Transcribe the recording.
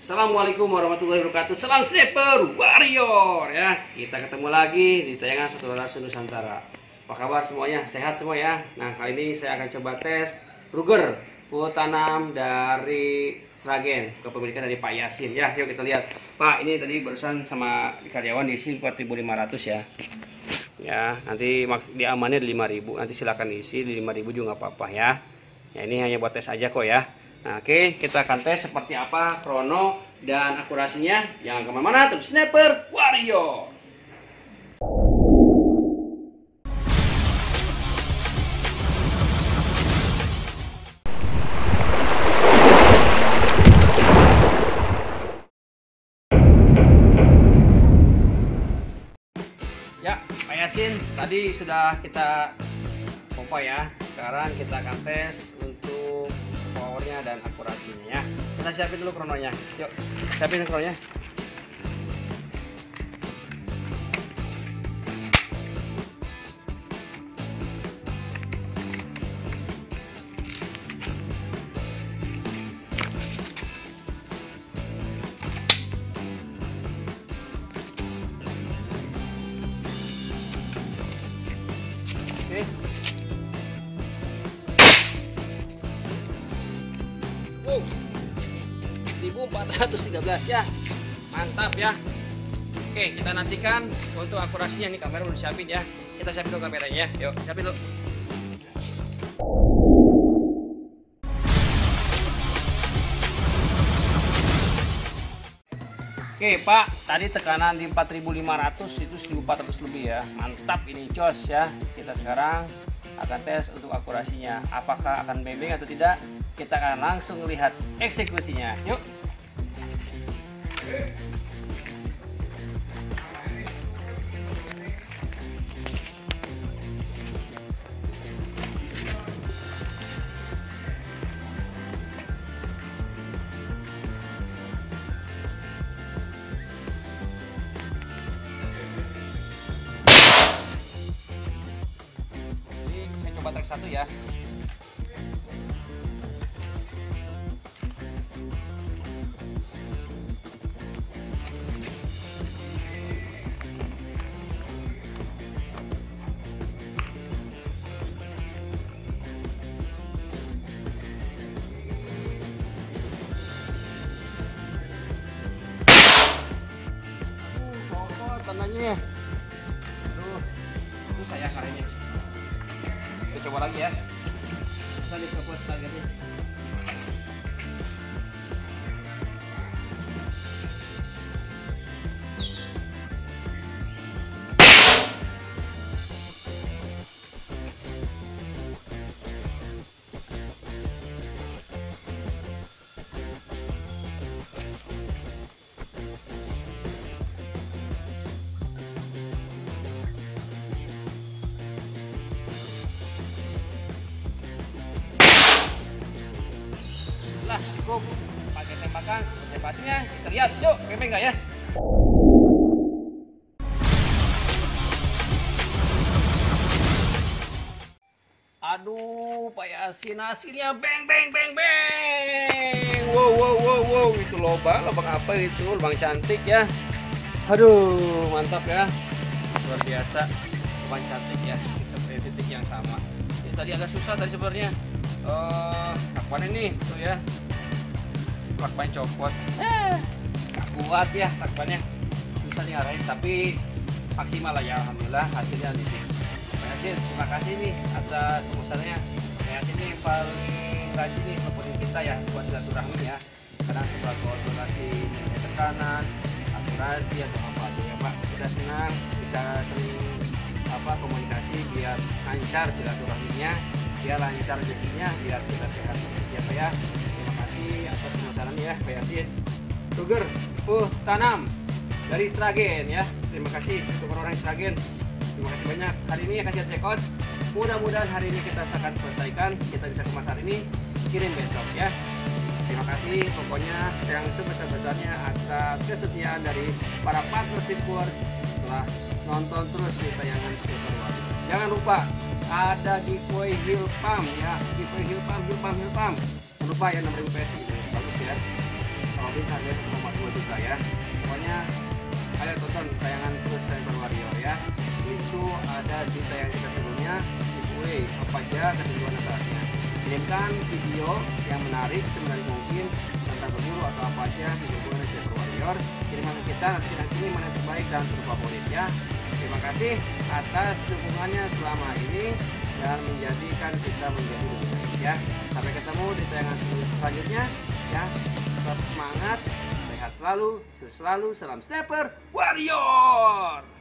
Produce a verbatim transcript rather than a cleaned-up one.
Assalamualaikum warahmatullahi wabarakatuh. Salam sniper warrior ya. Kita ketemu lagi di tayangan Satu Rasa Nusantara. Apa kabar semuanya? Sehat semua ya. Nah, kali ini saya akan coba tes Ruger full tanam dari Sragen, kepemilikan dari Pak Yasin ya. Yuk kita lihat. Pak, ini tadi barusan sama karyawan diisi empat ribu lima ratus ya. Ya, nanti diamannya di lima ribu. Nanti silakan diisi di lima ribu juga nggak apa-apa ya. Ya, ini hanya buat tes aja kok ya. Nah, oke, kita akan tes seperti apa krono dan akurasinya. Jangan kemana-mana, tetap sniper warrior. Ya, Pak Yasin, tadi sudah kita pompa ya. Sekarang kita akan tes untuk powernya dan akurasinya ya. Kita siapin dulu krononya. Yuk, siapin krononya. Oke. Wow, seribu empat ratus tiga belas ya, mantap ya. Oke, kita nantikan untuk akurasinya. Nih kamera udah siapin ya, kita siapin dulu kameranya ya. Yuk siapin dulu. Oke Pak, tadi tekanan di empat ribu lima ratus, itu seribu empat ratus lebih ya. Mantap ini jos ya. Kita sekarang akan tes untuk akurasinya, apakah akan bembeng atau tidak. Kita akan langsung lihat eksekusinya. Yuk. Jadi saya coba track satu ya. Tandanya, aduh, itu saya karenanya. Kita coba lagi ya. Kita dicoba targetnya. Lah, cukup pakai tembakan seperti pasnya. Kita lihat, yuk, bembeng nggak ya? Aduh, Pak Yasin, hasilnya beng beng beng beng. Wow wow wow wow, itu lubang, lubang apa itu? Lubang cantik ya. Aduh, mantap ya, luar biasa, lubang cantik ya, seperti titik yang sama. Ini tadi agak susah tadi sebenarnya. Uh, lakban ini tuh ya, lakban copot, eh, gak kuat ya lakbannya, susah diarahin, tapi maksimal lah ya, alhamdulillah hasilnya ini. Pak Yasin, terima kasih nih atas pemesanannya. Pak Yasin ini paling rajin nih nemenin kita ya buat silaturahmi ya. Kadang suka koordinasi tekanan, akurasi atau apa tuh ya Pak. Kita senang bisa sering apa komunikasi biar lancar silaturahminya, biar lancar rezekinya, biar kita sehat terus ya Pak ya. Terima kasih atas pemesanannya ya Pak Yasin. Ruger full tanam dari Sragen ya. Terima kasih untuk orang-orang Sragen. Terima kasih banyak. Hari ini akan kita check out. Mudah-mudahan hari ini kita akan selesaikan. Kita bisa kemas hari ini, kirim besok ya. Terima kasih pokoknya yang sebesar-besarnya atas kesetiaan dari para partner support telah nonton terus di tayangan Sniper Warrior. Jangan lupa ada giveaway Hill Pump ya, giveaway Hill Pump, Hill Pump, Hill Pump. Jangan lupa ya enam ribu P S I, bagus ya. Kalau favorit harganya satu koma dua juta ya. Pokoknya ayo tonton tayangan terus Sniper Warrior ya. Itu ada di tayangan kita sebelumnya. Giveaway apa aja ketentuan syaratnya. Kirimkan video yang menarik semenarik mungkin tentang berburu atau apa aja di berhubungan Sniper Warrior. Kiriman ke kita, nanti pilih mana yang terbaik dan terfavorit ya. Terima kasih atas dukungannya selama ini dan menjadikan kita menjadi lebih baik ya. Sampai ketemu di tayangan selanjutnya ya. Tetap semangat, sehat selalu, sukses selalu, salam Sniper Warrior.